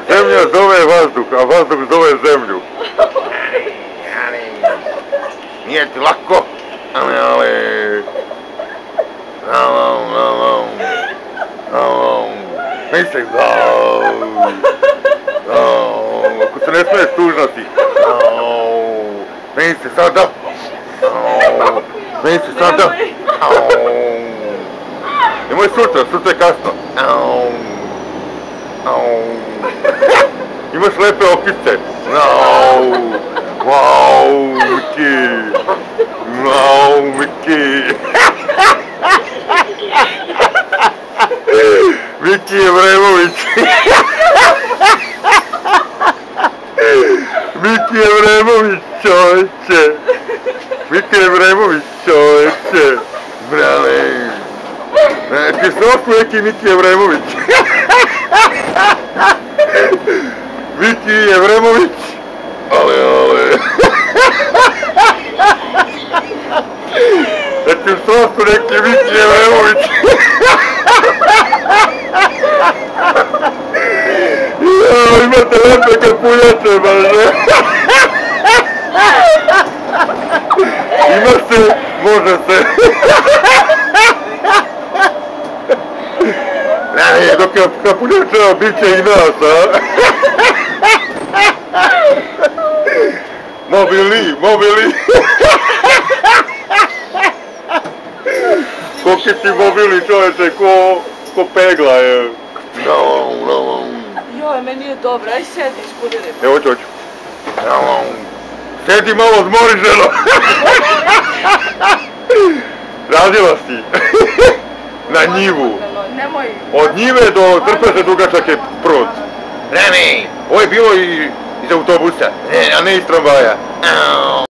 Zemlja zove vazduh, a vazduh zove zemlju. Nije ti lako, ali... Mislim, ako se ne smiješ tužnati. Mislim, sada. Mislim, sada. Nemoj sutra je kasno. Imaš lepe okice. Wow, Miki. Wow, Miki. Miki Evremović. Miki Evremović, čovječe. Miki Evremović, čovječe. Brale. Ti snoku neki Miki Evremović. Miki Evremović. Ale. Ti snoku neki Miki Evremović. Imate lepe kapuljače, baže. Ima se, može se. Dok je kapuljača, bit će i nas, a? Mobili. Koliki si mobili, čovječe, ko pegla je. Joj, meni je dobro, aj sedi, iskudiri. Evo, hoću. Sedi malo, zmori ženo. Radila si. Na njivu. Nemoj. Od njive do Trpeze dugačak je prut. Ne, ovo je bilo iz autobusa, a ne iz tramvaja.